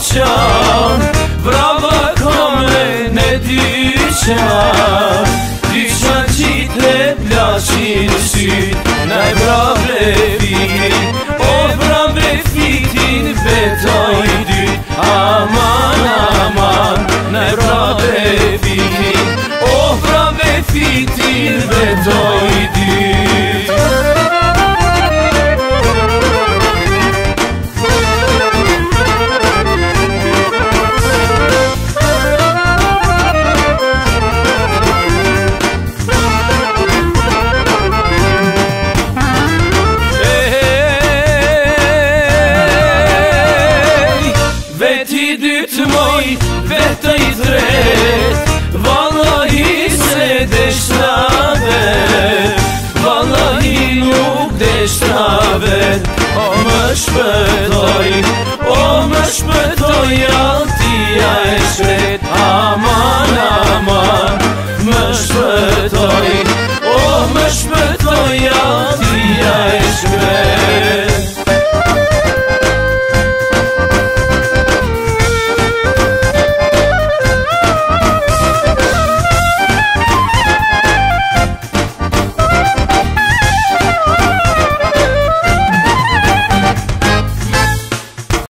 dyqan, brava kome në dyqan, dyqan qitë e plashin syt, në e brave fitin, o brave fitin vetoj dyt, aman aman, në e brave fitin, o brave fitin vetoj